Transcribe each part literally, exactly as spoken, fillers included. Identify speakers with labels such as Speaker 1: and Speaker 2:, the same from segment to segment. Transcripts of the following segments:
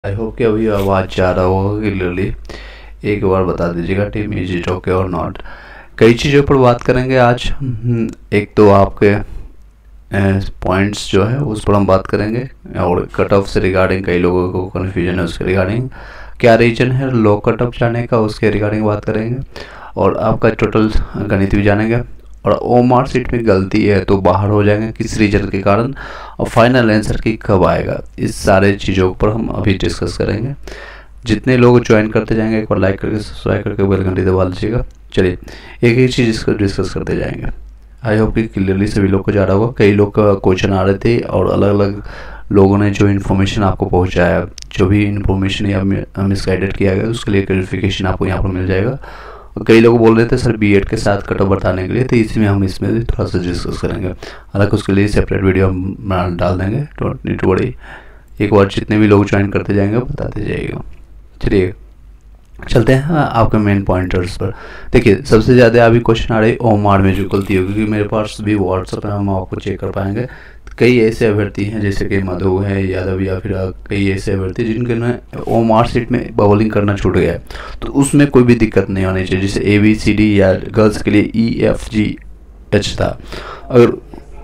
Speaker 1: I hope कि अभी आवाज़ जा रहा होगा क्लियरली। एक बार बता दीजिएगा टीम इज इट ओके और नॉट। कई चीज़ों पर बात करेंगे आज। हम्म, एक तो आपके पॉइंट्स जो है उस पर हम बात करेंगे, और कट ऑफ से रिगार्डिंग कई लोगों को कन्फ्यूजन है उसके रिगार्डिंग, क्या रीजन है लो कट ऑफ जाने का उसके रिगार्डिंग बात करेंगे, और आपका टोटल गणित भी जानेंगे, और ओ मार्क शीट में गलती है तो बाहर हो जाएंगे किस रीजन के कारण, और फाइनल आंसर की कब आएगा, इस सारे चीज़ों पर हम अभी डिस्कस करेंगे। जितने लोग ज्वाइन करते जाएंगे एक बार लाइक करके सब्सक्राइब करके बेल घंटी दबा लीजिएगा। चलिए एक एक चीज़ इसको डिस्कस करते जाएंगे। आई होप कि क्लियरली सभी लोग को जा रहा होगा। कई लोग का क्वेश्चन आ रहे थे और अलग अलग लोगों ने जो इन्फॉर्मेशन आपको पहुंचाया, जो भी इन्फॉर्मेशन या मिसगाइडेड किया गया उसके लिए क्लैरिफिकेशन आपको यहाँ पर मिल जाएगा। और कई लोग बोल रहे थे सर बीएड के साथ कट ऑफ बताने के लिए, तो इसमें हम इसमें भी थोड़ा सा डिस्कस करेंगे। हालांकि उसके लिए सेपरेट वीडियो हम डाल देंगे, डोंट नीड टू वरी। एक बार जितने भी लोग ज्वाइन करते जाएंगे बताते जाइएगा। चलिए चलते हैं आपके मेन पॉइंटर्स पर। देखिए सबसे ज़्यादा अभी क्वेश्चन आ रहे ओमार में जो गलती होगी, क्योंकि मेरे पास भी व्हाट्सएप है, हम आपको चेक कर पाएंगे। कई ऐसे अभ्यर्थी हैं जैसे कि मधु है, यादव, या फिर कई ऐसे अभ्यर्थी जिनके ना ओमार सीट में बबलिंग करना छूट गया है, तो उसमें कोई भी दिक्कत नहीं होनी चाहिए। जैसे ए बी सी डी या गर्ल्स के लिए ई एफ जी एच था, अगर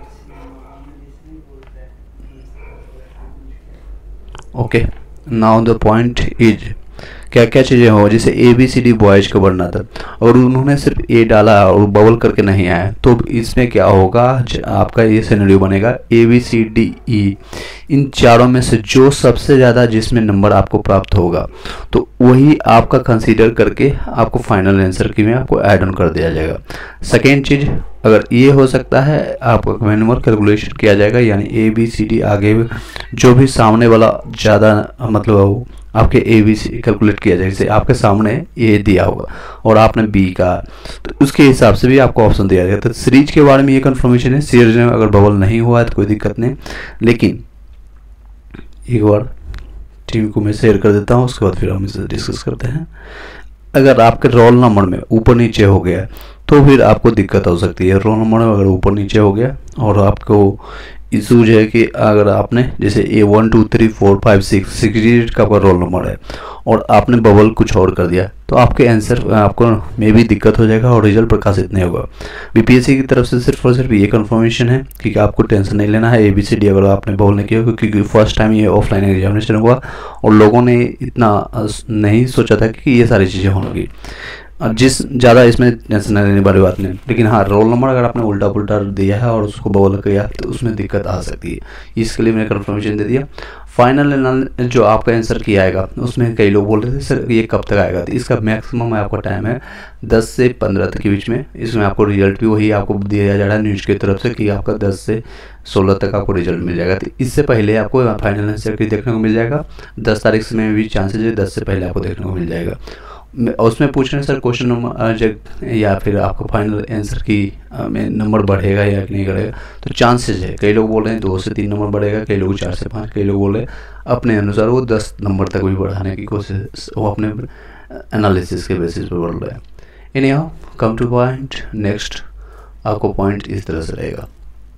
Speaker 1: okay now the point is क्या क्या चीज़ें हो, जैसे A B C D boys का बनना था और उन्होंने सिर्फ ए डाला और बबल करके नहीं आया, तो इसमें क्या होगा, आपका ये सिनेरियो बनेगा ए बी सी डी ई, इन चारों में से जो सबसे ज़्यादा जिसमें नंबर आपको प्राप्त होगा तो वही आपका कंसीडर करके आपको फाइनल आंसर की में आपको ऐड ऑन कर दिया जाएगा। सेकेंड चीज़, अगर ये हो सकता है आपका मैनुअल कैलकुलेशन किया जाएगा, यानी ए बी सी डी आगे जो भी सामने वाला ज़्यादा मतलब आपके ए बी सी कैलकुलेट किया जाए। जैसे आपके सामने ए दिया होगा और आपने बी का, तो उसके हिसाब से भी आपको ऑप्शन दिया जाएगा। तो सीरीज के बारे में ये कंफर्मेशन है, सीरीज में अगर बबल नहीं हुआ है तो कोई दिक्कत नहीं, लेकिन एक बार टीम को मैं शेयर कर देता हूँ, उसके बाद फिर हम इसे डिस्कस करते हैं। अगर आपके रोल नंबर में ऊपर नीचे हो गया तो फिर आपको दिक्कत हो सकती है। रोल नंबर में अगर ऊपर नीचे हो गया और आपको इशूज है कि अगर आपने जैसे a one two three four five six six digit का आपका रोल नंबर है और आपने बबल कुछ और कर दिया, तो आपके आंसर आपको में भी दिक्कत हो जाएगा और रिजल्ट प्रकाशित नहीं होगा। बीपीएससी की तरफ से सिर्फ और सिर्फ ये कंफर्मेशन है कि आपको टेंशन नहीं लेना है ए बी सी डी अगर आपने बबल नहीं किया, क्योंकि फर्स्ट टाइम ये ऑफलाइन एग्जामिनेशन हुआ और लोगों ने इतना नहीं सोचा था कि ये सारी चीज़ें होंगी, जिस ज़्यादा इसमें टेंशन लेने वाली बात नहीं। लेकिन हाँ, रोल नंबर अगर आपने उल्टा पुल्टा दिया है और उसको बबल किया तो उसमें दिक्कत आ सकती है, इसके लिए मैंने कंफर्मेशन दे दिया। फाइनल जो आपका आंसर किया आएगा उसमें कई लोग बोल रहे थे सर ये कब तक आएगा, तो इसका मैक्सिमम आपका टाइम है दस से पंद्रह तक के बीच में। इसमें आपको रिजल्ट भी वही आपको दिया जा रहा है न्यूज़ की तरफ से कि आपका दस से सोलह तक आपको रिजल्ट मिल जाएगा। तो इससे पहले आपको फाइनल आंसर की देखने को मिल जाएगा। दस तारीख में भी चांसेज है दस से पहले आपको देखने को मिल जाएगा। उसमें पूछ रहे हैं सर क्वेश्चन नंबर या फिर आपको फाइनल आंसर की में नंबर बढ़ेगा या नहीं बढ़ेगा, तो चांसेस है। कई लोग बोल रहे हैं दो से तीन नंबर बढ़ेगा, कई लोग चार से पाँच, कई लोग बोल रहे हैं अपने अनुसार वो दस नंबर तक भी बढ़ाने की कोशिश वो अपने एनालिसिस के बेसिस पर बोल रहे हैं। Anyhow come to point, next आपको पॉइंट इस तरह से रहेगा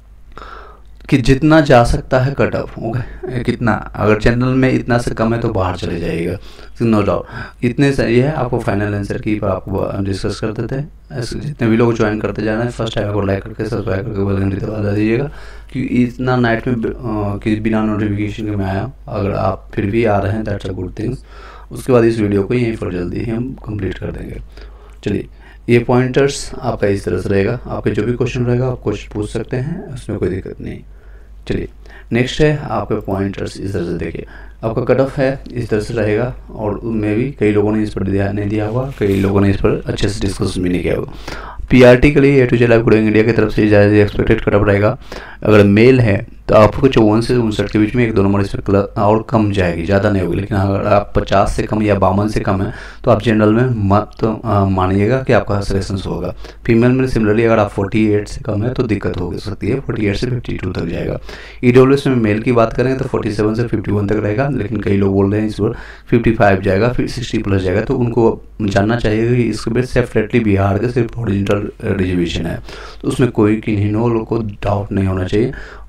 Speaker 1: कि जितना जा सकता है कट ऑफ ओके, कितना अगर जनरल में इतना से कम है तो बाहर चले जाइएगा, नो डाउट। इतने से ये है आपको फाइनल आंसर की पर आपको डिस्कस करते थे। जितने भी लोग ज्वाइन करते जाना है फर्स्ट टाइम को लाइक करके सब्सक्राइब करके बेल घंटी दबा दीजिएगा, क्योंकि इतना नाइट में कि बिना नोटिफिकेशन के मैं आया, अगर आप फिर भी आ रहे हैं दैट्स अ गुड थिंग्स। उसके बाद इस वीडियो को यहीं पर जल्दी ही हम कंप्लीट कर देंगे। चलिए ये पॉइंटर्स आपका इस तरह से रहेगा, आपके जो भी क्वेश्चन रहेगा आप क्वेश्चन पूछ सकते हैं, उसमें कोई दिक्कत नहीं। चलिए नेक्स्ट है आपके पॉइंटर्स इस तरह से देखिए, आपका कट ऑफ है इस तरह से रहेगा, और उनमें भी कई लोगों ने इस पर ध्यान नहीं दिया होगा, कई लोगों ने इस पर अच्छे से डिस्कस भी नहीं किया होगा। पीआरटी के लिए A to Z live coding India की तरफ से ज़्यादा एक्सपेक्टेड कट ऑफ रहेगा। अगर मेल है तो आपको चौवन से उनसठ के बीच में एक दो नंबर इसमें और कम जाएगी, ज़्यादा नहीं होगी। लेकिन अगर आप पचास से कम या बावन से कम है तो आप जनरल में मत तो मानिएगा कि आपका सिलेक्शन होगा। फीमेल में सिमिलरली अगर आप अड़तालीस से कम है तो दिक्कत हो सकती है, अड़तालीस से बावन तक जाएगा। ईडब्ल्यूएस में मेल की बात करें तो सैंतालीस से इक्यावन तक रहेगा, लेकिन कई लोग बोल रहे हैं इस पर पचपन जाएगा, फिर साठ प्लस जाएगा, तो उनको जानना चाहिए कि इसके बाद सेपरेटली बिहार के सिर्फ ओरिजिनल रिजर्वेशन है, तो उसमें कोई किन्हीं लोगों को डाउट नहीं होना चाहिए।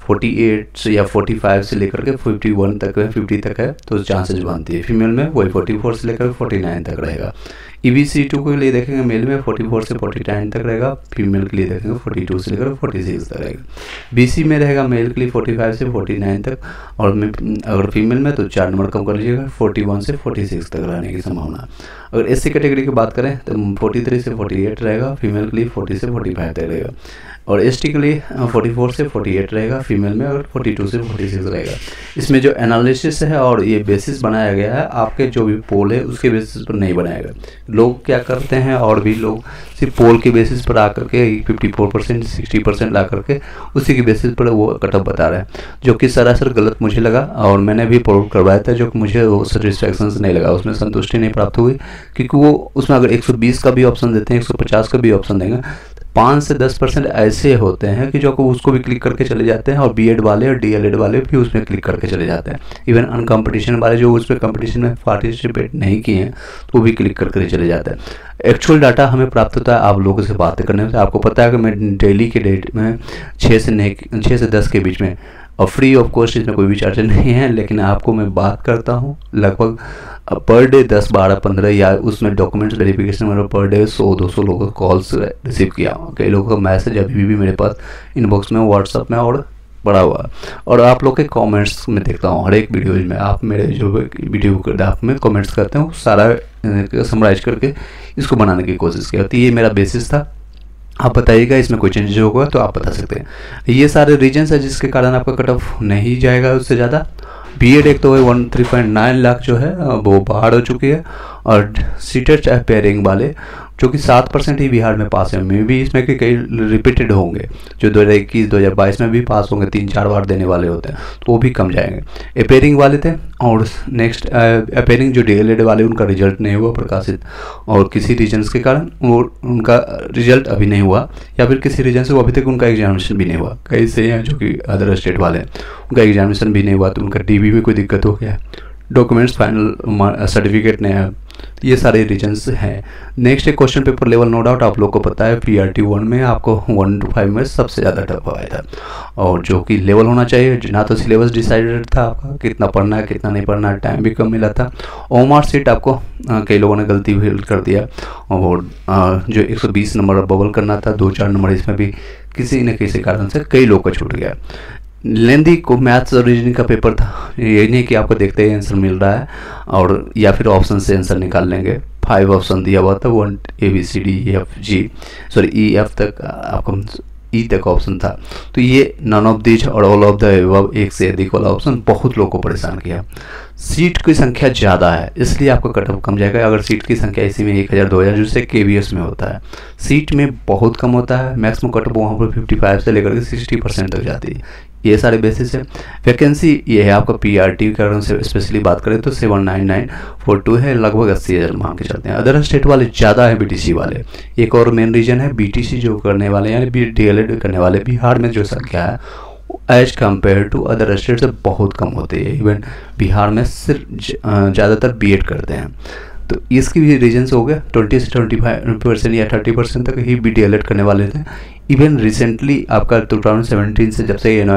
Speaker 1: अड़तालीस से या पैंतालीस से लेकर के इक्यावन तक है, पचास तक है तो चांसेस बनती है। फीमेल में वही चौवालीस से लेकर उनचास तक रहेगा। ई बी सी टू के लिए देखेंगे मेल में चौवालीस से उनचास तक रहेगा, फीमेल के लिए देखेंगे बयालीस से लेकर छियालीस तक रहेगा। बी सी में रहेगा मेल के लिए पैंतालीस से उनचास तक, और में अगर फीमेल में तो चार नंबर कम कर लीजिएगा, इकतालीस से छियालीस तक रहने की संभावना। अगर एस सी कैटेगरी की बात करें तो तैंतालीस से अड़तालीस रहेगा, फीमेल के लिए चालीस से पैंतालीस तक रहेगा। और एस टी के लिए चौवालीस से अड़तालीस रहेगा, फीमेल में अगर बयालीस से छियालीस रहेगा। इसमें जो एनालिसिस है और ये बेसिस बनाया गया है आपके जो भी पोल है उसके बेसिस पर नहीं बनाया गया। लोग क्या करते हैं, और भी लोग सिर्फ पोल के बेसिस पर आकर के चौवन परसेंट साठ परसेंट ला करके उसी के बेसिस पर वो कटअप बता रहे हैं, जो कि सरासर गलत मुझे लगा। और मैंने भी पोल करवाया था जो कि मुझे वो सेटिस्फैक्शन नहीं लगा, उसमें संतुष्टि नहीं प्राप्त हुई, क्योंकि वो उसमें अगर एक सौ बीस का भी ऑप्शन देते हैं, एक सौ पचास का भी ऑप्शन देंगे, पाँच से दस परसेंट ऐसे होते हैं कि जो को उसको भी क्लिक करके चले जाते हैं, और बीएड वाले और डीएलएड वाले भी उसमें क्लिक करके चले जाते हैं। इवन अन कंपटीशन वाले जो उसमें कंपटीशन में पार्टिसिपेट नहीं किए हैं तो वो भी क्लिक करके चले जाते हैं। एक्चुअल डाटा हमें प्राप्त होता है आप लोगों से बातें करने से। आपको पता है कि मैं डेली के डेट में छः से नहीं छः से दस के बीच में, और फ्री ऑफ कॉस्ट इसमें कोई भी चार्ज नहीं है, लेकिन आपको मैं बात करता हूँ लगभग पर डे दस बारह पंद्रह या उसमें डॉक्यूमेंट्स वेरिफिकेशन मतलब पर डे सौ दो सौ लोगों को कॉल्स रिसीव किया। कई लोगों का मैसेज अभी भी मेरे पास इनबॉक्स में, व्हाट्सअप में और पड़ा हुआ। और आप लोग के कमेंट्स में देखता हूँ हर एक वीडियोज में, आप मेरे जो वीडियो करते हैं आप में कमेंट्स करते हैं, सारा समराइज करके इसको बनाने की कोशिश की। तो ये मेरा बेसिस था, आप बताइएगा इसमें कोई चेंजेस होगा तो आप बता सकते हैं। ये सारे रीजन्स है जिसके कारण आपका कट ऑफ नहीं जाएगा उससे ज़्यादा। बीएड एक तो one three point nine lakh जो है वो बाहर हो चुकी है, और सीटेट पेयरिंग वाले जो कि सात परसेंट ही बिहार में पास है। मे भी इसमें कि कई रिपीटेड होंगे जो दो हज़ार इक्कीस दो हज़ार बाईस में भी पास होंगे, तीन चार बार देने वाले होते हैं, तो वो भी कम जाएंगे। अपेयरिंग वाले थे, और नेक्स्ट अपेयरिंग जो डीएलएड वाले उनका रिजल्ट नहीं हुआ प्रकाशित, और किसी रीजन्स के कारण वो उनका रिजल्ट अभी नहीं हुआ, या फिर किसी रीजन से वो अभी तक उनका एग्जामिनेशन भी नहीं हुआ। कई से हैं जो कि अदर स्टेट वाले हैं उनका एग्जामिनेशन भी नहीं हुआ, तो उनका डीबी में कोई दिक्कत हो गया, डॉक्यूमेंट्स फाइनल सर्टिफिकेट नहीं है, ये सारे रीजन्स हैं। नेक्स्ट एक question paper level, no doubt आप लोग को पता है पीआरटी वन में आपको वन टू फाइव में सबसे ज़्यादा टफ आया था, और जो कि लेवल होना चाहिए, ना तो सिलेबस डिसाइडेड था आपका कितना पढ़ना है कितना नहीं पढ़ना है, टाइम भी कम मिला था। ओमार सीट आपको आ, कई लोगों ने गलती भी कर दिया, और आ, जो एक सौ बीस नंबर बबल करना था, दो चार नंबर इसमें भी किसी न किसी कारण से कई लोग का छूट गया। लेंदी को मैथ्स और रीजनिंग का पेपर था, ये नहीं कि आपको देखते ही आंसर मिल रहा है और या फिर ऑप्शन से आंसर निकाल लेंगे। फाइव ऑप्शन दिया हुआ था, one A B C D E F G sorry E F तक आपको ई तक ऑप्शन था, तो ये नन ऑफ दिस और ऑल ऑफ द अबव एक से अधिक वाला ऑप्शन बहुत लोगों को परेशान किया। सीट की संख्या ज़्यादा है इसलिए आपका कट ऑफ कम जाएगा। अगर सीट की संख्या इसी में एक हज़ार दो हज़ार जिससे के वी एस में होता है, सीट में बहुत कम होता है, मैक्सिमम कट ऑफ वहाँ पर फिफ्टी फाइव से लेकर के सिक्सटी परसेंट तक जाती है। ये सारे बेसिस है। वैकेंसी ये है आपका पीआरटी के कारण से स्पेशली बात करें तो seven nine nine four two है, लगभग अस्सी हज़ार मांग के चलते हैं। अदर स्टेट वाले ज़्यादा है, बीटीसी वाले। एक और मेन रीजन है बीटीसी जो करने वाले यानी बी डीएलएड करने वाले बिहार में जो संख्या है as compare to other state से बहुत कम होती है। इवन बिहार में सिर्फ ज़्यादातर बीएड करते हैं, तो इसकी भी रीजन्स हो गए। ट्वेंटी से ट्वेंटी फाइव परसेंट या थर्टी परसेंट तक ही बी डीएलएड करने वाले थे। इवन रिसेंटली आपका टू थाउजेंड सेवेंटीन से जब से एन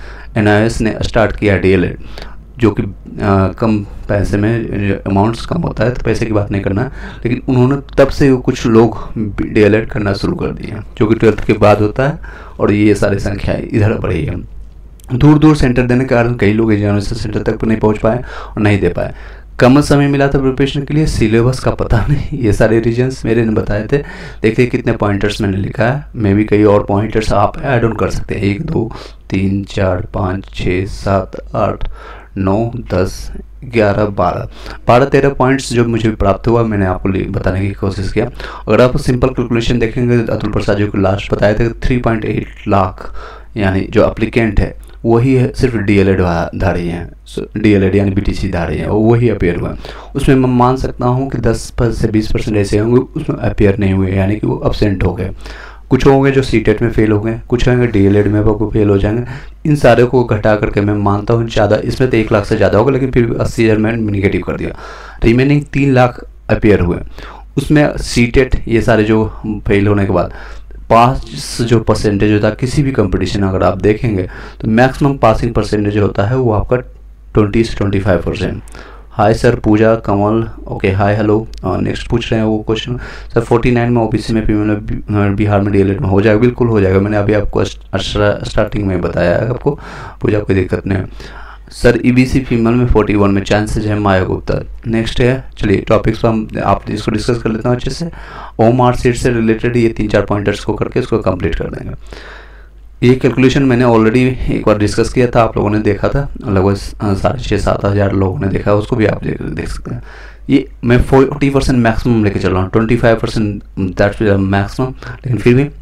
Speaker 1: आई एस ने स्टार्ट किया डीएलएड, जो कि आ, कम पैसे में अमाउंट्स कम होता है तो पैसे की बात नहीं करना, लेकिन उन्होंने तब से कुछ लोग डीएलएड करना शुरू कर दिए जो कि ट्वेल्थ के बाद होता है, और ये सारी संख्याएँ इधर बढ़ी है। दूर दूर सेंटर देने के कारण कई लोग एग्जामिनेशन सेंटर तक नहीं पहुँच पाए और नहीं दे पाए। कम समय मिला था प्रिपरेशन के लिए, सिलेबस का पता नहीं, ये सारे रीजन्स मेरे ने बताए थे। देखिए कितने पॉइंटर्स मैंने लिखा है, मैं भी कई और पॉइंटर्स आप ऐड ऑन कर सकते हैं। एक दो तीन चार पाँच छः सात आठ नौ दस ग्यारह बारह बारह तेरह पॉइंट्स जो मुझे प्राप्त हुआ मैंने आपको बताने की कोशिश किया। अगर आप सिंपल कैलकुलेशन देखेंगे अतुल प्रसाद जी को लास्ट बताए थे थ्री पॉइंट एट लाख यानी जो अप्लीकेंट है वही है सिर्फ डीएलएड धारी हैं, डीएलएड यानी बीटीसी धारी हैं, वही अपेयर हुए। उसमें मैं मान सकता हूँ कि दस से बीस परसेंट ऐसे होंगे उसमें अपेयर नहीं हुए यानी कि वो अब्सेंट हो गए। कुछ होंगे जो सीटेट में फेल हो गए, कुछ होंगे डीएलएड में वो फेल हो जाएंगे। इन सारे को घटा करके मैं मानता हूँ ज़्यादा, इसमें तो एक लाख से ज़्यादा होगा, लेकिन फिर भी अस्सी हज़ार मैंने निगेटिव कर दिया। रिमेनिंग तीन लाख अपेयर हुए, उसमें सीटेट ये सारे जो फेल होने के बाद पास जो परसेंटेज होता है किसी भी कंपटीशन अगर आप देखेंगे तो मैक्सिमम पासिंग परसेंटेज होता है वो आपका ट्वेंटी से twenty five percent. Hi sir Puja Kamal, okay hi hello. Next पूछ रहे हैं वो क्वेश्चन, सर फोर्टी नाइन में ओबीसी में फीमेल में बिहार में डीएलएड में हो जाएगा? बिल्कुल हो जाएगा, मैंने अभी आपको स्टार्टिंग में बताया है आपको, पूजा कोई दिक्कत नहीं है। सर ईबीसी फीमेल में फोर्टी वन में चांसेज है, माया गुप्ता। नेक्स्ट है, चलिए टॉपिक्स पर हम आप इसको डिस्कस कर लेते हैं अच्छे से। ओम आर सीट से रिलेटेड ये तीन चार पॉइंटर्स को करके इसको कंप्लीट कर देंगे। ये कैलकुलेशन मैंने ऑलरेडी एक बार डिस्कस किया था, आप लोगों ने देखा था, लगभग साढ़े छः सात हज़ार लोगों ने देखा, उसको भी आप देख सकते हैं। ये मैं फोर्टी परसेंट मैक्सिमम लेके चल रहा हूँ, twenty five percent that's maximum, लेकिन फिर भी।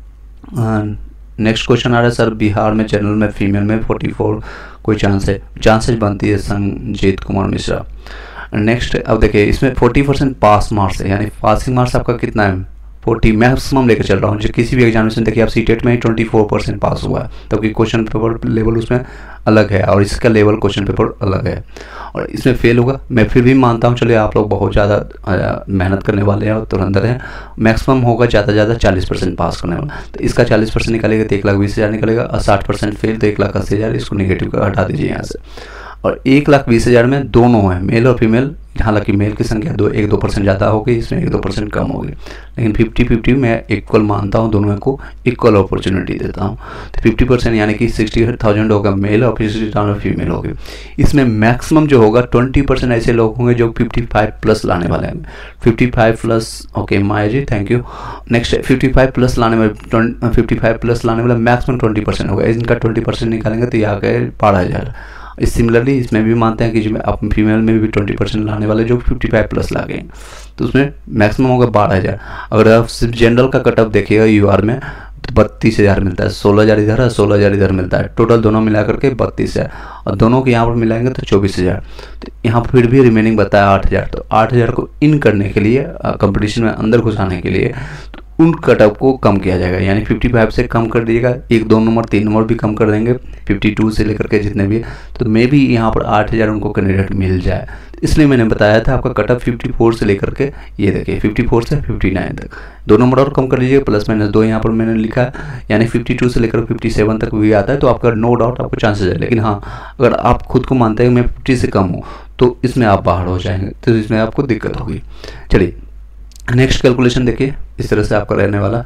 Speaker 1: नेक्स्ट क्वेश्चन आ रहा है, सर बिहार में जनरल में फीमेल में फोर्टी फोर कोई चांस है? चांसेज बनती है संजीत कुमार मिश्रा। नेक्स्ट अब देखिए इसमें फोर्टी परसेंट पास मार्क्स है, यानी पासिंग मार्क्स आपका कितना है? फोर्टी मैक्सिमम लेकर चल रहा हूँ। जो किसी भी एग्जामिनेशन देखिए आप सीटेट में ही ट्वेंटी फोर परसेंट पास हुआ है, तब कि क्वेश्चन पेपर लेवल उसमें अलग है और इसका लेवल क्वेश्चन पेपर अलग है, और इसमें फेल होगा। मैं फिर भी मानता हूँ, चलिए आप लोग बहुत ज़्यादा मेहनत करने वाले हैं और तुरंत हैं, मैक्सिमम होगा ज़्यादा ज़्यादा चालीस परसेंट पास करने वाला, तो इसका चालीस परसेंट निकालेगा तो एक लाख बीस हज़ार निकलेगा, और साठ परसेंट फेल तो एक लाख अस्सी हज़ार, इसको निगेटिव का हटा दीजिए यहाँ से। और एक लाख बीस हज़ार में दोनों हैं, मेल और फीमेल, हालांकि मेल की संख्या दो एक दो परसेंट ज़्यादा होगी, इसमें एक दो परसेंट कम होगी, लेकिन फिफ्टी फिफ्टी मैं इक्वल मानता हूँ, दोनों को इक्वल अपॉर्चुनिटी देता हूँ। तो फिफ्टी परसेंट यानी कि सिक्सटी थाउजेंड होगा मेल और सिक्सटी थाउजेंड फीमेल होगी। इसमें मैक्सिमम जो होगा ट्वेंटी परसेंट ऐसे लोग होंगे जो फिफ्टी फाइव प्लस लाने वाले हैं, fifty five plus, okay Maya ji thank you. Next fifty five plus लाने वाले, फिफ्टी फाइव प्लस लाने वाला मैक्सिमम ट्वेंटी परसेंट होगा, इनका ट्वेंटी परसेंट निकालेंगे तो यहाँ गए बारह हज़ार। सिमिलरली इसमें भी मानते हैं कि जो आप फीमेल में भी ट्वेंटी परसेंट लाने वाले जो फिफ्टी फाइव प्लस ला गए, तो उसमें मैक्सिमम होगा बारह हज़ार। अगर आप सिर्फ जनरल का कटअप देखिएगा यूआर में तो बत्तीस हज़ार मिलता है, सोलह हज़ार इधर है, सोलह हज़ार इधर मिलता है, टोटल दोनों मिला करके बत्तीस हज़ार, और दोनों के यहाँ पर मिलाएंगे तो चौबीस हज़ार। तो यहाँ पर फिर भी रिमेनिंग बताया आठ हज़ार, तो आठ हज़ार को इन करने के लिए, कंपटीशन में अंदर घुसाने के लिए उन कटअप को कम किया जाएगा, यानी फिफ्टी फाइव से कम कर दीजिएगा, एक दो नंबर तीन नंबर भी कम कर देंगे, फिफ्टी टू से लेकर के जितने भी, तो मे भी यहाँ पर आठ हज़ार उनको कैंडिडेट मिल जाए। इसलिए मैंने बताया था आपका कटअप फिफ्टी फोर से लेकर के ये देखिए फिफ्टी फोर से फिफ्टी नाइन तक, दो नंबर और कम कर लीजिए, प्लस माइनस दो यहाँ पर मैंने लिखा है, यानी फिफ्टी टू से लेकर फिफ्टी सेवन तक भी आता है, तो आपका नो डाउट आपको चांसेस है। लेकिन हाँ, अगर आप खुद को मानते हैं मैं फिफ्टी से कम हूँ तो इसमें आप बाहर हो जाएंगे, तो इसमें आपको दिक्कत होगी। चलिए नेक्स्ट कैलकुलेशन देखिए, इस तरह से आपका रहने वाला।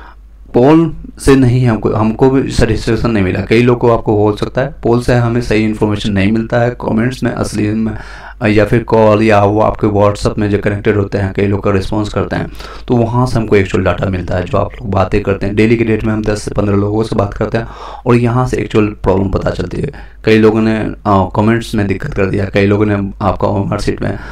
Speaker 1: पोल से नहीं हमको हमको भी सेटिस्फेक्शन नहीं मिला, कई लोगों को आपको हो सकता है पोल से हमें सही इन्फॉर्मेशन नहीं मिलता है, कमेंट्स में असली में या फिर कॉल या वो आपके व्हाट्सअप में जो कनेक्टेड होते हैं, कई लोग का रिस्पॉन्स करते हैं, तो वहाँ से हमको एक्चुअल डाटा मिलता है। जो आप लोग बातें करते हैं डेली के डेट में हम दस से पंद्रह लोगों से बात करते हैं और यहाँ से एक्चुअल प्रॉब्लम पता चलती है। कई लोगों ने कमेंट्स में दिक्कत कर दिया, कई लोगों ने आपका मार्कशीट में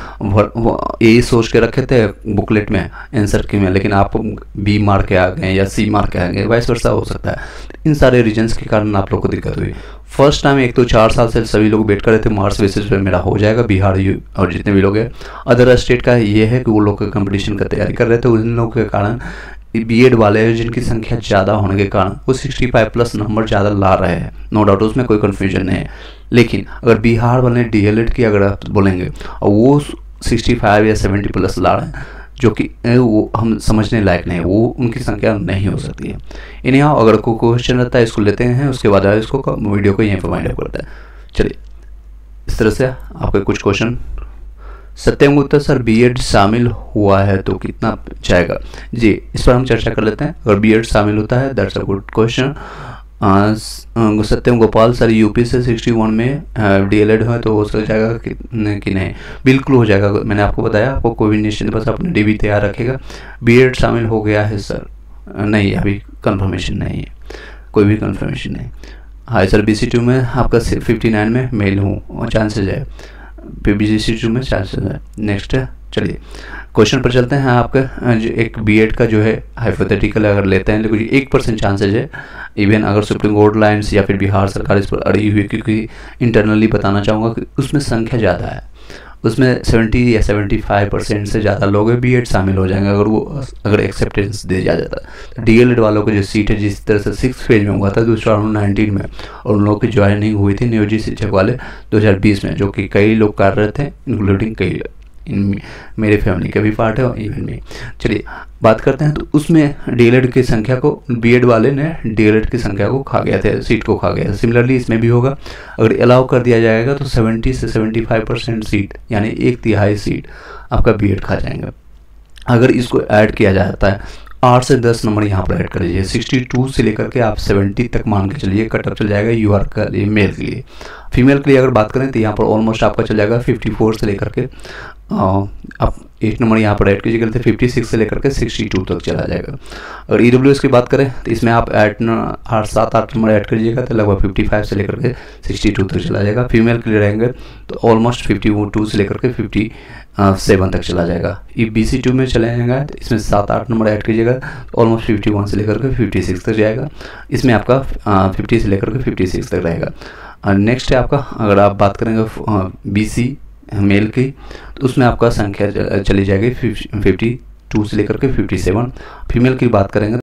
Speaker 1: यही सोच के रखे थे बुकलेट में आंसर की में, लेकिन आप बी मार्क के आ गए या सी मार्क के आ गए, वाइस वर्सा हो सकता है। इन सारे रीजन्स के कारण आप लोग को दिक्कत हुई। फर्स्ट टाइम एक तो चार साल से सभी लोग वेट कर रहे थे मार्क्स बेसिस पे मेरा हो जाएगा, बिहार और जितने भी लोग हैं अदर स्टेट का ये है कि वो लोग कंपटीशन का तैयारी कर रहे थे, उन लोगों के कारण बीएड वाले जिनकी संख्या ज़्यादा होने के कारण वो सिक्सटी फाइव प्लस नंबर ज़्यादा ला रहे हैं, नो डाउट उसमें कोई कन्फ्यूजन नहीं है। लेकिन अगर बिहार वाले डीएलएड की अगर आप बोलेंगे और वो सिक्सटी फाइव या सेवेंटी प्लस ला रहे हैं, जो कि वो हम समझने लायक नहीं है, वो उनकी संख्या नहीं हो सकती है। इन्हें अगर कोई क्वेश्चन रहता है इसको लेते हैं, उसके बाद इसको वीडियो को यहीं पर वाइंड अप करते हैं। चलिए इस तरह से आपके कुछ question. Satyam Gupta sir BEd शामिल हुआ है तो कितना जाएगा? जी इस पर हम चर्चा कर लेते हैं। अगर बीएड शामिल होता है that's a good question. Satyam Gopal sir UP से सिक्सटी वन में डीएलएड है तो हो सक जाएगा कि, कि नहीं? बिल्कुल हो जाएगा। मैंने आपको बताया आपको कोई भी निश्चित, बस अपने डीबी तैयार रखेगा। बीएड शामिल हो गया है सर? नहीं, अभी कंफर्मेशन नहीं है, कोई भी कंफर्मेशन नहीं। हाय सर बीसी टू में आपका फिफ्टी नाइन में मेल हूँ, चांसेज है, बीसी टू में चांसेज है। नेक्स्ट है, चलिए क्वेश्चन पर चलते हैं। आपका जो एक बीएड का जो है हाइपोथेटिकल अगर लेते हैं, लेकिन एक परसेंट चांसेज है, इवन अगर सुप्रीम कोर्ट लाइन्स या फिर बिहार सरकार इस पर अड़ी हुई, क्योंकि इंटरनली बताना चाहूँगा कि उसमें संख्या ज़्यादा है, उसमें सेवेंटी या सेवेंटी फाइव परसेंट से ज़्यादा लोग बीएड शामिल हो जाएंगे अगर वो अगर एक्सेप्टेंस दे दिया जाता है। डीएलएड वालों को जो सीट है जिस तरह से सिक्स फेज में हुआ था टू थाउजेंड नाइनटीन में, और उन लोगों की ज्वाइनिंग हुई थी नियोजित शिक्षक वाले दो हज़ार बीस में, जो कि कई लोग कर रहे थे इंक्लूडिंग कई इन मेरे फैमिली का भी पार्ट है और इवन में। चलिए बात करते हैं, तो उसमें डीएलएड की संख्या को, बीएड वाले ने डीएलएड की संख्या को खा गया था, सीट को खा गया था। सिमिलरली इसमें भी होगा, अगर अलाउ कर दिया जाएगा तो सेवेंटी से सेवेंटी फाइव परसेंट सीट यानी एक तिहाई सीट आपका बीएड खा जाएगा। अगर इसको ऐड किया जाता है, आठ से दस नंबर यहाँ पर ऐड कर लीजिए, सिक्सटी टू से लेकर के आप सेवेंटी तक मान के चलिए कटअप चल जाएगा यू आर का लिए मेल के लिए। फीमेल के लिए अगर बात करें तो यहाँ पर ऑलमोस्ट आपका चल जाएगा फिफ्टी फोर से लेकर के आप एक नंबर यहाँ पर ऐड कीजिएगा तो फिफ्टी सिक्स से लेकर के सिक्सटी टू तक चला जाएगा। अगर ई डब्ल्यू एस की बात करें तो इसमें आप ऐड आठ सात आठ नंबर ऐड करिएगा तो लगभग फिफ्टी फाइव से लेकर के सिक्सटी टू तक चला जाएगा। फीमेल के लिए रहेंगे तो ऑलमोस्ट फिफ्टी टू से लेकर के फिफ्टी सेवन तक चला जाएगा। ये बी सी टू में चले जाएगा तो इसमें सात आठ नंबर ऐड कीजिएगा तो ऑलमोस्ट फिफ्टी वन से लेकर के फिफ्टी सिक्स तक जाएगा। इसमें आपका फिफ्टी से लेकर के फिफ्टी सिक्स तक रहेगा। नेक्स्ट है आपका, अगर आप बात करेंगे बी सी मेल की तो उसमें आपका संख्या चली जाएगी फिफ्टी टू से लेकर के फिफ्टी सेवन। फीमेल की बात करेंगे